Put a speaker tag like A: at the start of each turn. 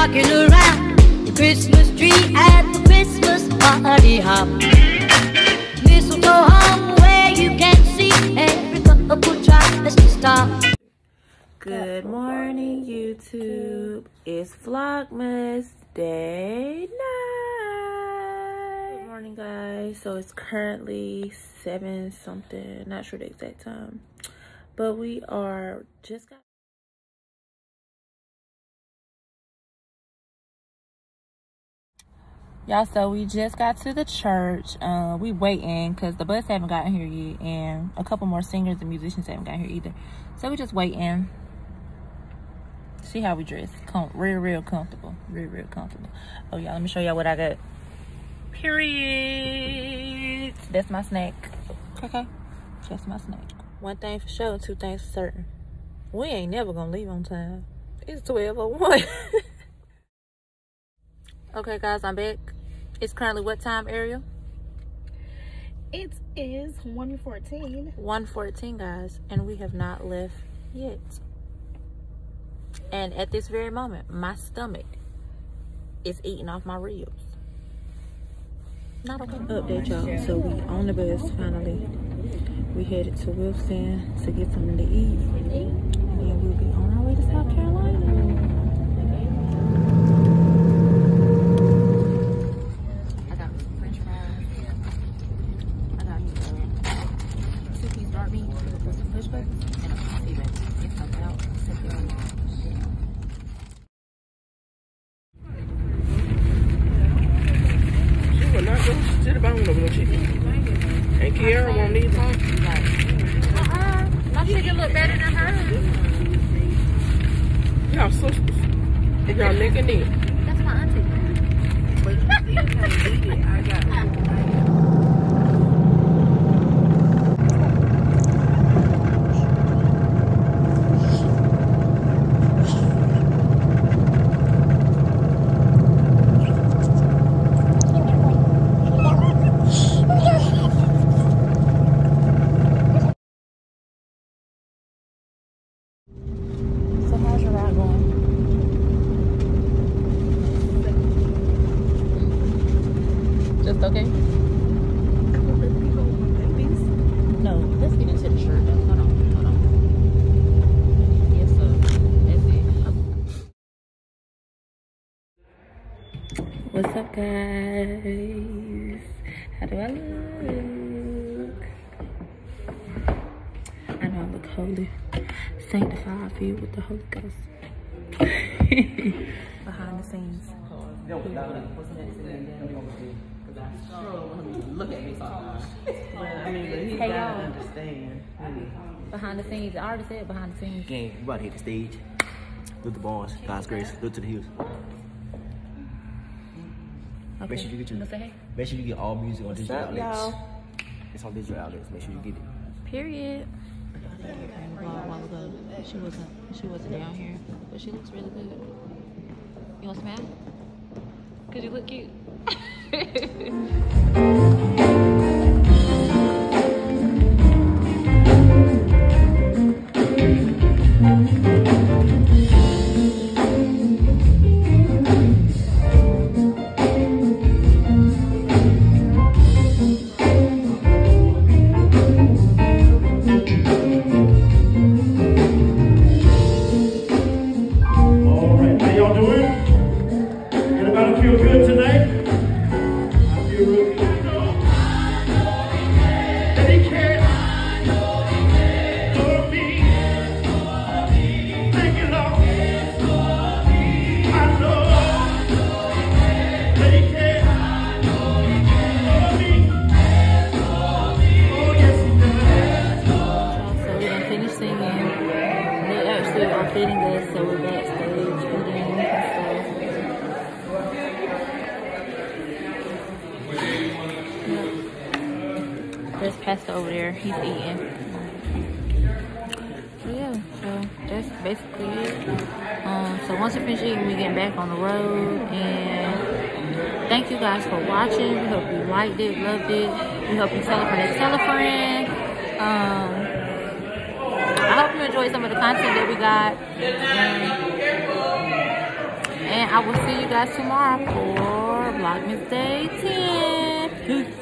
A: rocking around the Christmas tree at the Christmas party hop. Mistletoe hung where you can see every couple tries to stop.
B: Good morning, YouTube. It's Vlogmas Day 9. Good morning, guys. So it's currently 7 something, not sure the exact time, but we are just got. Y'all, so we just got to the church. We waiting because the bus haven't gotten here yet, and a couple more singers and musicians haven't gotten here either. So we just waiting. See how we dress. Real comfortable. Real comfortable. Oh, y'all, let me show y'all what I got. Period. That's my snack. Okay? That's my snack. One thing for sure, 2 things for certain. We ain't never gonna leave on time. It's 12:01. Okay, guys, I'm back. It's currently what time, Ariel?
C: It is 1:14.
B: 1:14, guys, and we have not left yet. And at this very moment, my stomach is eating off my ribs. Not okay. Update, y'all. So we on the bus finally. We headed to Wilson to get something to eat, and then we'll be on our way to South Carolina. I got some French fries. I got 2-piece dark meat with some push buttons and a coffee bag. Get something out. Take it on.
D: To the bone of no chicken. And Kiara won't need some.
B: My chicken look better than hers.
D: Y'all sisters. Y'all neck and neck.
B: That's my auntie. But you can't eat it. I got it. Just okay? No, let's get into the shirt though. Hold on. Yes, sir. That's it. What's up, guys? How do I look? I know I look holy, sanctified, filled with the Holy Ghost. Behind the scenes.
D: Look at me sometimes. I mean, but he
B: Hey,
D: gotta
B: y'all.
D: understand.
B: Behind the scenes. I already said behind the scenes.
E: Gang, we about to hit the stage. Look the bars, God's grace, look to the hills.
B: Okay.
E: Make sure you get
B: You wanna say hey?
E: make sure you get all music on digital
D: up,
E: outlets.
D: y'all?
E: It's on digital outlets. Make sure you get it.
B: Period. She wasn't down here, but she looks really good. You want to smile? Cause you look cute. Feeding us, so we're backstage eating and stuff. There's Pastor over there, he's eating. So yeah, so that's basically it. So once we finish eating, we get back on the road, and thank you guys for watching. We hope you liked it, loved it. We hope you tell a friend to tell a friend. I hope you enjoyed some of the content that we got. And I will see you guys tomorrow for Vlogmas Day 10. Peace.